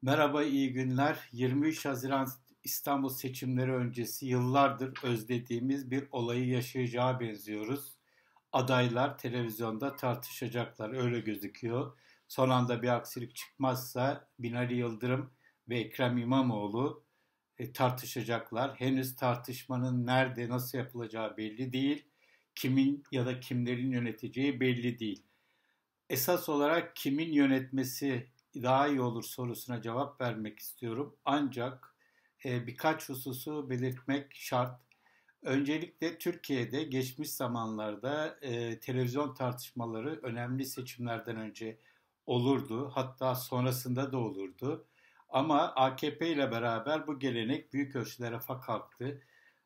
Merhaba, iyi günler. 23 Haziran İstanbul seçimleri öncesi yıllardır özlediğimiz bir olayı yaşayacağı benziyoruz. Adaylar televizyonda tartışacaklar, öyle gözüküyor. Son anda bir aksilik çıkmazsa Binali Yıldırım ve Ekrem İmamoğlu tartışacaklar. Henüz tartışmanın nerede, nasıl yapılacağı belli değil. Kimin ya da kimlerin yöneteceği belli değil. Esas olarak kimin yönetmesi daha iyi olur sorusuna cevap vermek istiyorum. Ancak birkaç hususu belirtmek şart. Öncelikle Türkiye'de geçmiş zamanlarda televizyon tartışmaları önemli seçimlerden önce olurdu. Hatta sonrasında da olurdu. Ama AKP ile beraber bu gelenek büyük ölçüde rafa kalktı.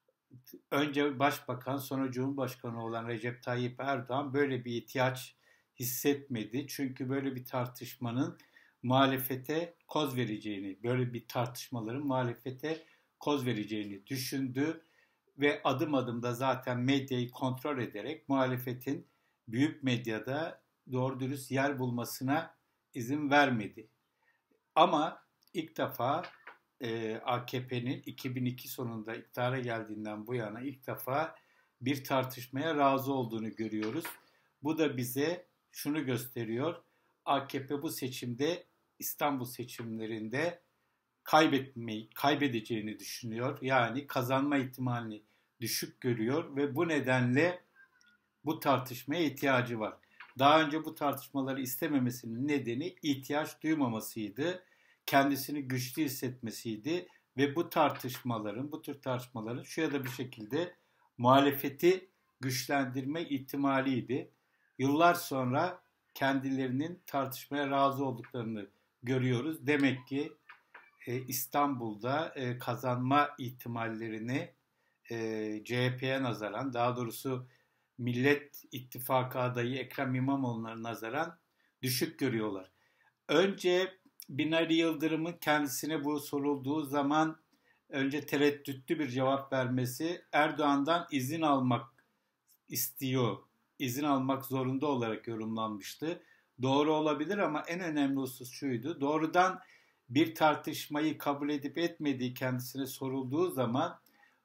Önce Başbakan sonra Cumhurbaşkanı olan Recep Tayyip Erdoğan böyle bir ihtiyaç hissetmedi. Çünkü böyle bir tartışmanın muhalefete koz vereceğini, böyle bir tartışmaların muhalefete koz vereceğini düşündü ve adım adım da zaten medyayı kontrol ederek muhalefetin büyük medyada doğru dürüst yer bulmasına izin vermedi. Ama ilk defa AKP'nin 2002 sonunda iktidara geldiğinden bu yana ilk defa bir tartışmaya razı olduğunu görüyoruz. Bu da bize şunu gösteriyor. AKP bu seçimde İstanbul seçimlerinde kaybedeceğini düşünüyor. Yani kazanma ihtimalini düşük görüyor ve bu nedenle bu tartışmaya ihtiyacı var. Daha önce bu tartışmaları istememesinin nedeni ihtiyaç duymamasıydı. Kendisini güçlü hissetmesiydi ve bu tür tartışmaların şu ya da bir şekilde muhalefeti güçlendirme ihtimaliydi. Yıllar sonra kendilerinin tartışmaya razı olduklarını görüyoruz. Demek ki İstanbul'da kazanma ihtimallerini CHP'ye nazaran, daha doğrusu Millet İttifakı adayı Ekrem İmamoğlu'na nazaran düşük görüyorlar. Önce Binali Yıldırım'ın kendisine bu sorulduğu zaman önce tereddütlü bir cevap vermesi, Erdoğan'dan izin almak istiyor, izin almak zorunda olarak yorumlanmıştı. Doğru olabilir ama en önemli husus şuydu. Doğrudan bir tartışmayı kabul edip etmediği kendisine sorulduğu zaman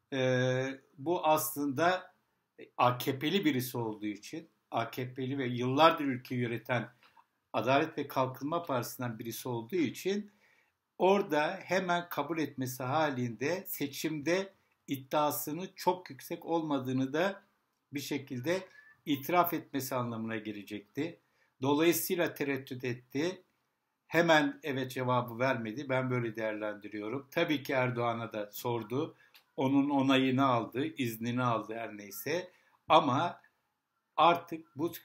bu aslında AKP'li birisi olduğu için, AKP'li ve yıllardır ülkeyi yöneten Adalet ve Kalkınma Partisi'nden birisi olduğu için orada hemen kabul etmesi halinde seçimde iddiasının çok yüksek olmadığını da bir şekilde itiraf etmesi anlamına gelecekti. Dolayısıyla tereddüt etti. Hemen evet cevabı vermedi. Ben böyle değerlendiriyorum. Tabii ki Erdoğan'a da sordu. Onun onayını aldı, iznini aldı her neyse. Ama artık bu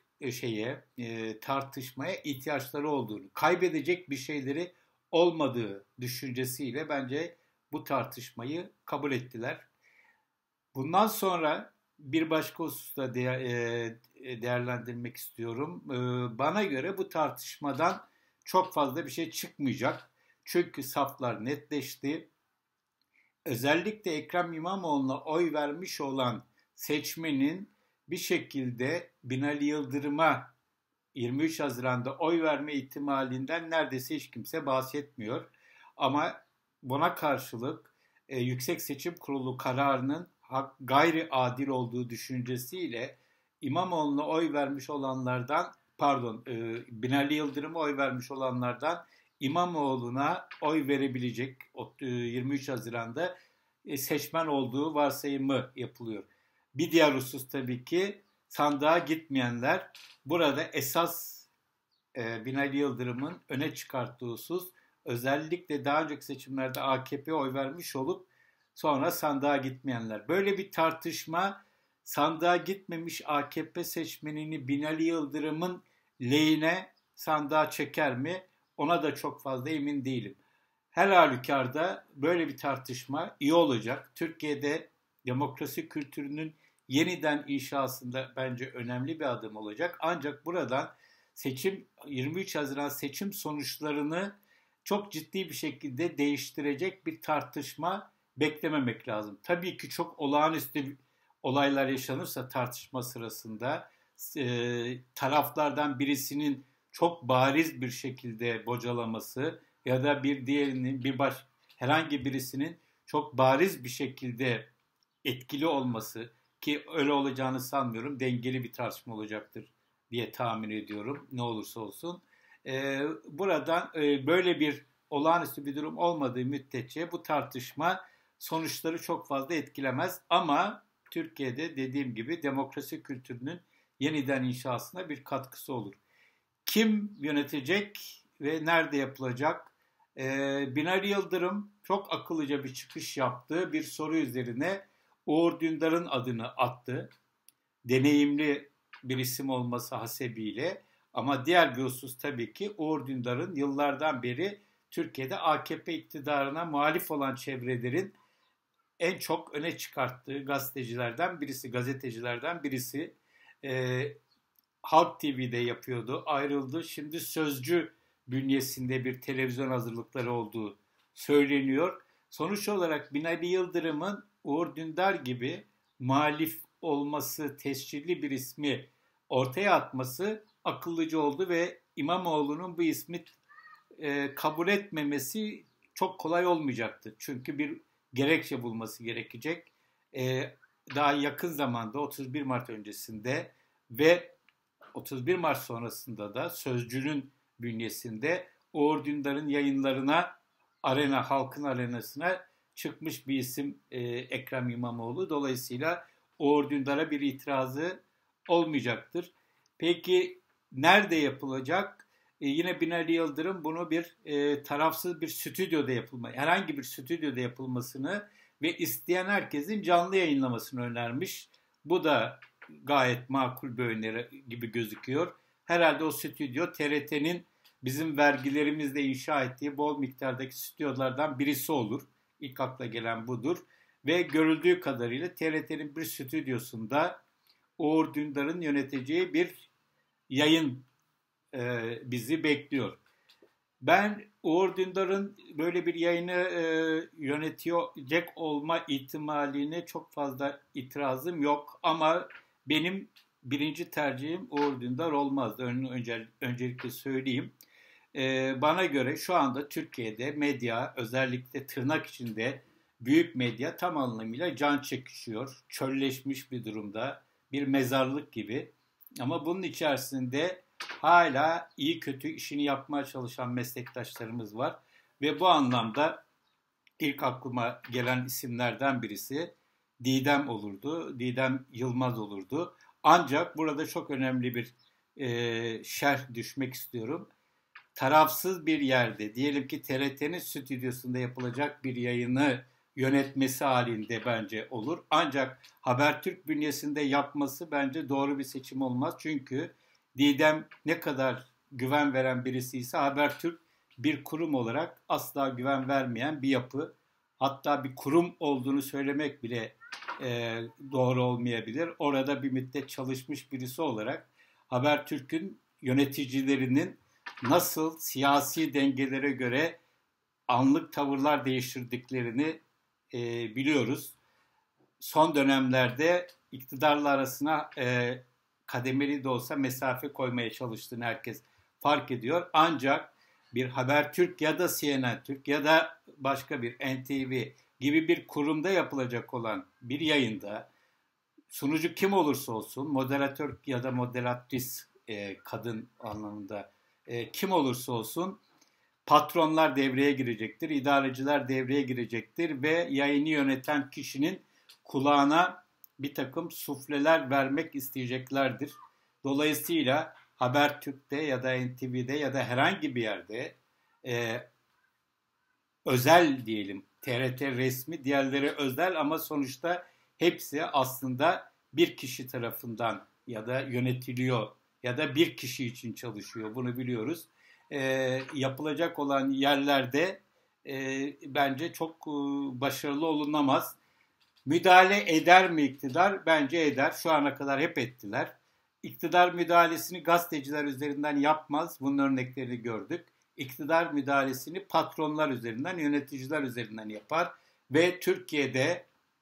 tartışmaya ihtiyaçları olduğunu, kaybedecek bir şeyleri olmadığı düşüncesiyle bence bu tartışmayı kabul ettiler. Bundan sonra bir başka hususta değerlendirmek istiyorum. Bana göre bu tartışmadan çok fazla bir şey çıkmayacak. Çünkü saflar netleşti. Özellikle Ekrem İmamoğlu'na oy vermiş olan seçmenin bir şekilde Binali Yıldırım'a 23 Haziran'da oy verme ihtimalinden neredeyse hiç kimse bahsetmiyor. Ama buna karşılık Yüksek Seçim Kurulu kararının gayri adil olduğu düşüncesiyle İmamoğlu'na oy vermiş olanlardan, Binali Yıldırım'a oy vermiş olanlardan İmamoğlu'na oy verebilecek 23 Haziran'da seçmen olduğu varsayımı yapılıyor. Bir diğer husus tabii ki sandığa gitmeyenler. Burada esas Binali Yıldırım'ın öne çıkarttığı husus, özellikle daha önceki seçimlerde AKP'ye oy vermiş olup sonra sandığa gitmeyenler. Böyle bir tartışma sandığa gitmemiş AKP seçmenini Binali Yıldırım'ın lehine sandığa çeker mi? Ona da çok fazla emin değilim. Her halükarda böyle bir tartışma iyi olacak. Türkiye'de demokrasi kültürünün yeniden inşasında bence önemli bir adım olacak. Ancak buradan 23 Haziran seçim sonuçlarını çok ciddi bir şekilde değiştirecek bir tartışma beklememek lazım. Tabii ki çok olağanüstü olaylar yaşanırsa tartışma sırasında taraflardan birisinin çok bariz bir şekilde bocalaması ya da bir diğerinin herhangi birisinin çok bariz bir şekilde etkili olması, ki öyle olacağını sanmıyorum, dengeli bir tartışma olacaktır diye tahmin ediyorum ne olursa olsun. Buradan böyle bir olağanüstü bir durum olmadığı müddetçe bu tartışma sonuçları çok fazla etkilemez. Ama Türkiye'de dediğim gibi demokrasi kültürünün yeniden inşasına bir katkısı olur. Kim yönetecek ve nerede yapılacak? Binali Yıldırım çok akıllıca bir çıkış yaptı. Bir soru üzerine Uğur Dündar'ın adını attı. Deneyimli bir isim olması hasebiyle, ama diğer bir husus tabii ki Uğur Dündar'ın yıllardan beri Türkiye'de AKP iktidarına muhalif olan çevrelerin en çok öne çıkarttığı gazetecilerden birisi. Halk TV'de yapıyordu, ayrıldı. Şimdi Sözcü bünyesinde bir televizyon hazırlıkları olduğu söyleniyor. Sonuç olarak Binali Yıldırım'ın Uğur Dündar gibi muhalif olması, tescilli bir ismi ortaya atması akıllıca oldu ve İmamoğlu'nun bu ismi kabul etmemesi çok kolay olmayacaktır. Çünkü bir gerekçe bulması gerekecek. Daha yakın zamanda 31 Mart öncesinde ve 31 Mart sonrasında da Sözcü'nün bünyesinde Uğur Dündar'ın yayınlarına, halkın arenasına çıkmış bir isim Ekrem İmamoğlu. Dolayısıyla Uğur Dündar'a bir itirazı olmayacaktır. Peki nerede yapılacak? Yine Binali Yıldırım bunu bir tarafsız bir stüdyoda herhangi bir stüdyoda yapılmasını ve isteyen herkesin canlı yayınlamasını önermiş. Bu da gayet makul bir öneri gibi gözüküyor. Herhalde o stüdyo TRT'nin bizim vergilerimizle inşa ettiği bol miktardaki stüdyolardan birisi olur. İlk akla gelen budur. Ve görüldüğü kadarıyla TRT'nin bir stüdyosunda Uğur Dündar'ın yöneteceği bir yayın bizi bekliyor. Ben Uğur Dündar'ın böyle bir yayını yönetecek olma ihtimaline çok fazla itirazım yok. Ama benim birinci tercihim Uğur Dündar olmazdı. Öncelikle söyleyeyim. Bana göre şu anda Türkiye'de medya, özellikle tırnak içinde büyük medya tam anlamıyla can çekişiyor. Çölleşmiş bir durumda. Bir mezarlık gibi. Ama bunun içerisinde hala iyi kötü işini yapmaya çalışan meslektaşlarımız var. Ve bu anlamda ilk aklıma gelen isimlerden birisi Didem olurdu. Didem Yılmaz olurdu. Ancak burada çok önemli bir şerh düşmek istiyorum. Tarafsız bir yerde, diyelim ki TRT'nin stüdyosunda yapılacak bir yayını yönetmesi halinde bence olur. Ancak Habertürk bünyesinde yapması bence doğru bir seçim olmaz. Çünkü Didem ne kadar güven veren birisi ise Habertürk bir kurum olarak asla güven vermeyen bir yapı. Hatta bir kurum olduğunu söylemek bile doğru olmayabilir. Orada bir müddet çalışmış birisi olarak Habertürk'ün yöneticilerinin nasıl siyasi dengelere göre anlık tavırlar değiştirdiklerini biliyoruz. Son dönemlerde iktidarla arasına kademeli de olsa mesafe koymaya çalıştığını herkes fark ediyor. Ancak bir Habertürk ya da CNN Türk ya da başka bir NTV gibi bir kurumda yapılacak olan bir yayında sunucu kim olursa olsun, moderatör ya da moderatris kadın anlamında kim olursa olsun patronlar devreye girecektir, idareciler devreye girecektir ve yayını yöneten kişinin kulağına bir takım sufleler vermek isteyeceklerdir. Dolayısıyla Habertürk'te ya da NTV'de ya da herhangi bir yerde özel diyelim, TRT resmi, diğerleri özel ama sonuçta hepsi aslında bir kişi tarafından ya da yönetiliyor ya da bir kişi için çalışıyor. Bunu biliyoruz. Yapılacak olan yerlerde bence çok başarılı olunamaz. Müdahale eder mi iktidar? Bence eder. Şu ana kadar hep ettiler. İktidar müdahalesini gazeteciler üzerinden yapmaz. Bunun örneklerini gördük. İktidar müdahalesini patronlar üzerinden, yöneticiler üzerinden yapar. Ve Türkiye'de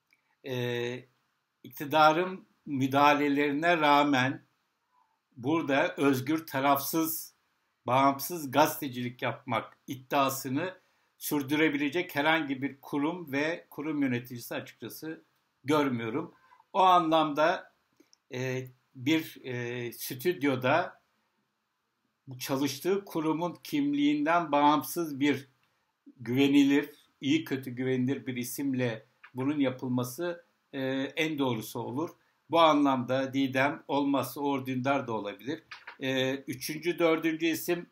iktidarın müdahalelerine rağmen burada özgür, tarafsız bağımsız gazetecilik yapmak iddiasını sürdürebilecek herhangi bir kurum ve kurum yöneticisi açıkçası görmüyorum. O anlamda bir stüdyoda çalıştığı kurumun kimliğinden bağımsız bir güvenilir, iyi kötü güvenilir bir isimle bunun yapılması en doğrusu olur. Bu anlamda Didem, olmazsa Uğur Dündar da olabilir. Üçüncü, dördüncü isim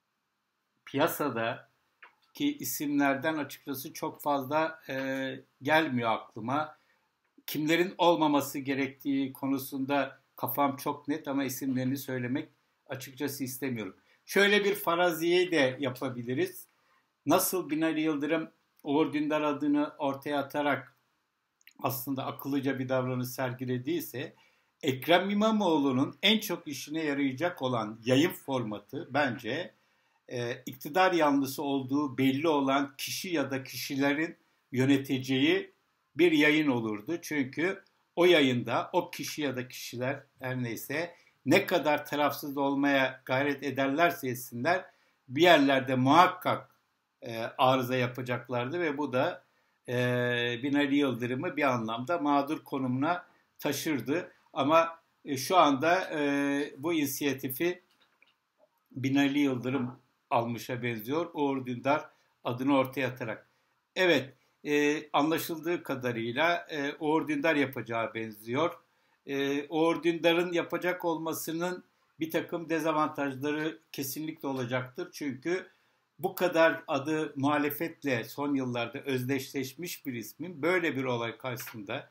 piyasada ki isimlerden açıkçası çok fazla gelmiyor aklıma. Kimlerin olmaması gerektiği konusunda kafam çok net ama isimlerini söylemek açıkçası istemiyorum. Şöyle bir faraziye de yapabiliriz. Nasıl Binali Yıldırım Uğur Dündar adını ortaya atarak aslında akıllıca bir davranış sergilediyse, Ekrem İmamoğlu'nun en çok işine yarayacak olan yayın formatı bence iktidar yanlısı olduğu belli olan kişi ya da kişilerin yöneteceği bir yayın olurdu. Çünkü o yayında o kişi ya da kişiler her neyse ne kadar tarafsız olmaya gayret ederlerse etsinler bir yerlerde muhakkak arıza yapacaklardı ve bu da Binali Yıldırım'ı bir anlamda mağdur konumuna taşırdı. Ama şu anda bu inisiyatifi Binali Yıldırım almışa benziyor. Uğur Dündar adını ortaya atarak. Evet, anlaşıldığı kadarıyla Uğur Dündar yapacağı benziyor. Uğur Dündar'ın yapacak olmasının bir takım dezavantajları kesinlikle olacaktır. Çünkü bu kadar adı muhalefetle son yıllarda özdeşleşmiş bir ismin böyle bir olay karşısında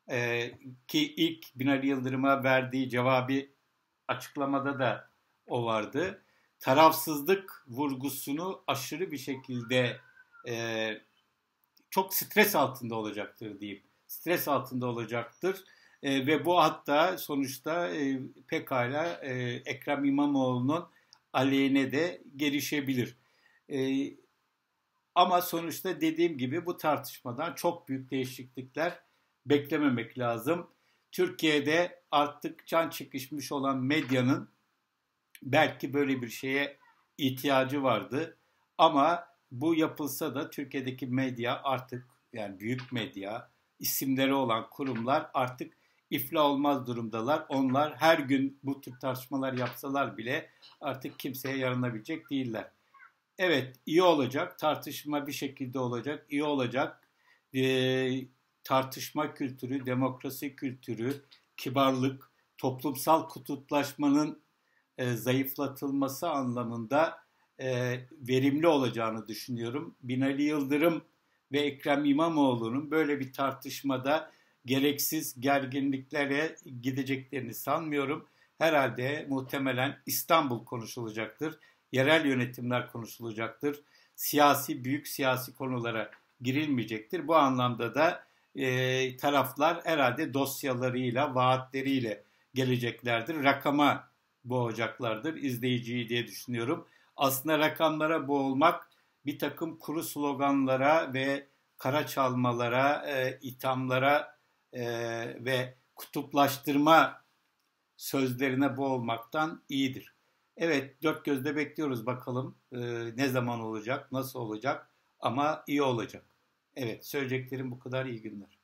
ki ilk Binali Yıldırım'a verdiği cevabı açıklamada da o vardı. Tarafsızlık vurgusunu aşırı bir şekilde çok stres altında olacaktır diyeyim. Stres altında olacaktır. Ve bu hatta sonuçta pekala Ekrem İmamoğlu'nun aleyhine de gelişebilir. Ama sonuçta dediğim gibi bu tartışmadan çok büyük değişiklikler beklememek lazım. Türkiye'de artık can çekişmiş olan medyanın belki böyle bir şeye ihtiyacı vardı. Ama bu yapılsa da Türkiye'deki medya artık, yani büyük medya, isimleri olan kurumlar artık iflah olmaz durumdalar. Onlar her gün bu tür tartışmalar yapsalar bile artık kimseye yaranabilecek değiller. Evet, iyi olacak. Tartışma bir şekilde olacak. İyi olacak. Tartışma kültürü, demokrasi kültürü, kibarlık, toplumsal kutuplaşmanın zayıflatılması anlamında verimli olacağını düşünüyorum. Binali Yıldırım ve Ekrem İmamoğlu'nun böyle bir tartışmada gereksiz gerginliklere gideceklerini sanmıyorum. Herhalde muhtemelen İstanbul konuşulacaktır. Yerel yönetimler konuşulacaktır. Büyük siyasi konulara girilmeyecektir. Bu anlamda da taraflar herhalde dosyalarıyla, vaatleriyle geleceklerdir. Rakama boğacaklardır izleyiciyi diye düşünüyorum. Aslında rakamlara boğulmak bir takım kuru sloganlara ve kara çalmalara, ithamlara ve kutuplaştırma sözlerine boğulmaktan iyidir. Evet, dört gözle bekliyoruz bakalım ne zaman olacak, nasıl olacak ama iyi olacak. Evet, söyleyeceklerim bu kadar. İyi günler.